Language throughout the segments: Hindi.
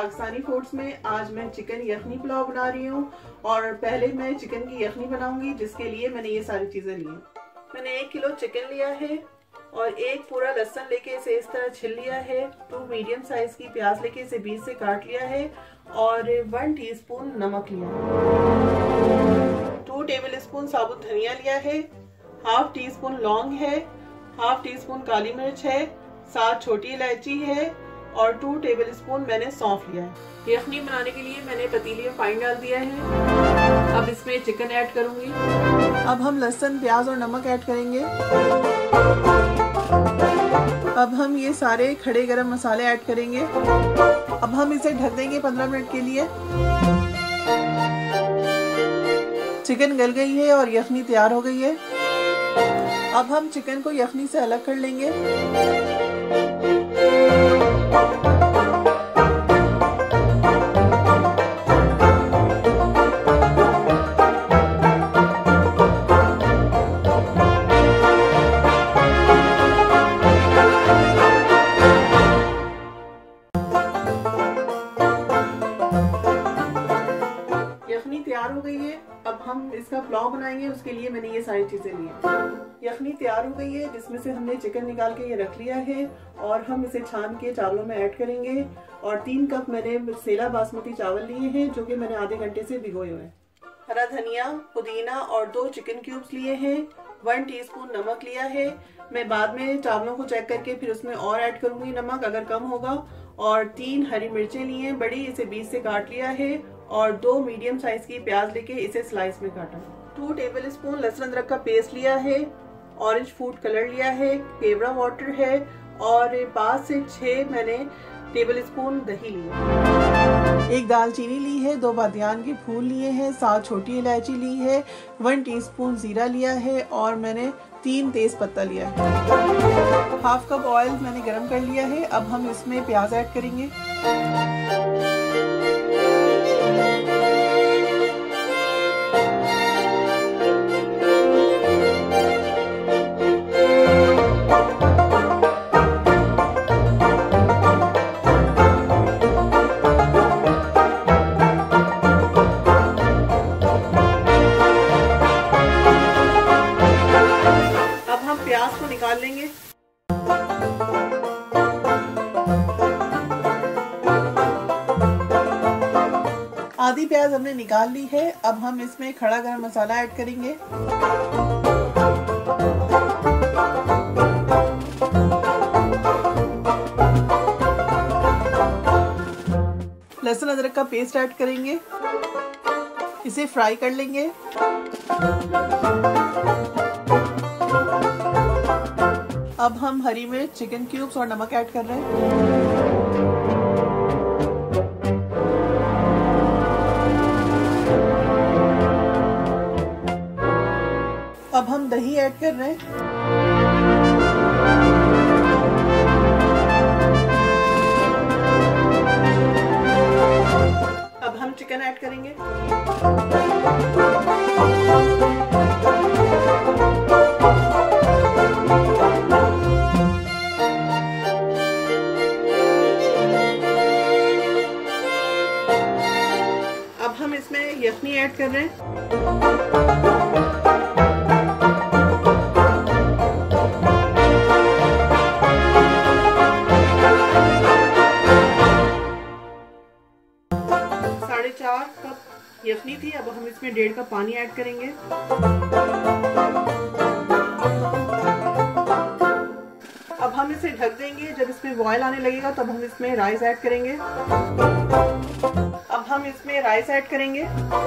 पाकिस्तानी फूड्स में आज मैं चिकन यखनी पुलाव बना रही हूँ। और पहले मैं चिकन की यखनी बनाऊंगी, जिसके लिए मैंने ये सारी चीजें ली हैं। मैंने 1 किलो चिकन लिया है और 1 पूरा लहसुन लेके इसे इस तरह छिल लिया है। 2 मीडियम साइज की प्याज लेके इसे बीच से काट लिया है और 1 टीस्पून नमक लिया है। 2 टेबल स्पून साबुत धनिया लिया है। 1/2 टीस्पून लौंग है। 1/2 टीस्पून काली मिर्च है। 7 छोटी इलायची है और 2 टेबल स्पून मैंने सौंफ लिया है। यखनी बनाने के लिए मैंने पतीली में पानी डाल दिया है। अब इसमें चिकन ऐड करूंगी। अब हम लहसुन, प्याज और नमक ऐड करेंगे। अब हम ये सारे खड़े गरम मसाले ऐड करेंगे। अब हम इसे ढक देंगे 15 मिनट के लिए। चिकन गल गई है और यखनी तैयार हो गई है। अब हम चिकन को यखनी से अलग कर लेंगे। यखनी तैयार हो गई है। अब हम इसका पुलाव बनाएंगे, उसके लिए मैंने ये सारी चीजें ली हैं। यखनी तैयार हो गई है, जिसमें से हमने चिकन निकाल के ये रख लिया है और हम इसे छान के चावलों में ऐड करेंगे। और 3 कप मैंने सेला बासमती चावल लिए हैं, जो कि मैंने आधे घंटे से भिगोए हुए हैं। हरा धनिया, पुदीना और 2 चिकन क्यूब्स लिए हैं। 1 टीस्पून नमक लिया है। मैं बाद में चावलों को चेक करके फिर उसमें और ऐड करूंगी नमक, अगर कम होगा। और 3 हरी मिर्चें ली हैं बड़ी, इसे बीच से काट लिया है। और 2 मीडियम साइज की प्याज लेके इसे स्लाइस में काटा। 2 टेबल स्पून लहसुन अदरक का पेस्ट लिया है। ऑरेंज फूड कलर लिया है। केवड़ा वाटर है और 5 से 6 मैंने टेबल स्पून दही लिया। 1 दालचीनी ली है। 2 बादियान के फूल लिए हैं। 7 छोटी इलायची ली है। 1 टीस्पून जीरा लिया है और मैंने 3 तेज पत्ता लिया है। 1/2 कप ऑयल मैंने गरम कर लिया है। अब हम इसमें प्याज ऐड करेंगे। प्याज को निकाल लेंगे। आधी प्याज हमने निकाल ली है। अब हम इसमें खड़ा गरम मसाला ऐड करेंगे। लहसुन अदरक का पेस्ट ऐड करेंगे। इसे फ्राई कर लेंगे। अब हम हरी मिर्च, चिकन क्यूब्स और नमक ऐड कर रहे हैं। अब हम दही ऐड कर रहे हैं। अब हम चिकन ऐड करेंगे। अब हम इसमें यखनी ऐड कर रहे हैं। साढ़े 4 कप यखनी थी। अब हम इसमें 1.5 कप पानी ऐड करेंगे। अब हम इसे ढक देंगे। जब इसमें बॉयल आने लगेगा तब हम इसमें राइस ऐड करेंगे। अब हम इसमें राइस ऐड करेंगे।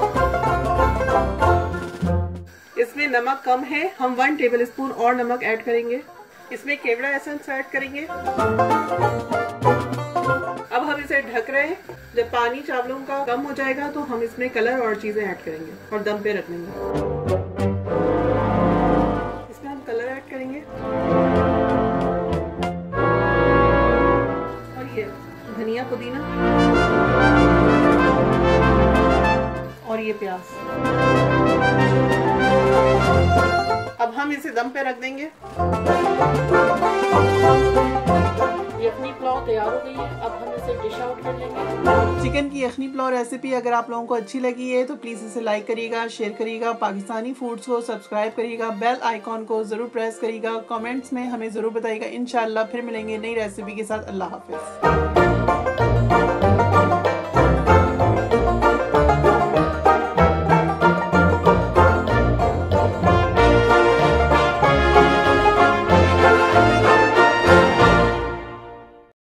इसमें नमक कम है, हम 1 टेबल स्पून और नमक ऐड करेंगे। इसमें केवड़ा एसेंस ऐड करेंगे। अब हम इसे ढक रहे हैं। जब पानी चावलों का कम हो जाएगा तो हम इसमें कलर और चीजें ऐड करेंगे और दम पे रख लेंगे। इसमें हम कलर ऐड करेंगे और ये धनिया, पुदीना और ये प्याज। अब हम इसे दम पे रख देंगे। यखनी पुलाव तैयार हो हो गई है। अब हम इसे डिश आउट कर लेंगे। चिकन की यखनी पुलाव रेसिपी अगर आप लोगों को अच्छी लगी है तो प्लीज़ इसे लाइक करिएगा, शेयर करिएगा, पाकिस्तानी फूड्स को सब्सक्राइब करिएगा, बेल आइकॉन को ज़रूर प्रेस करिएगा, कमेंट्स में हमें ज़रूर बताइएगा। इंशाल्लाह फिर मिलेंगे नई रेसिपी के साथ। अल्लाह हाफिज़।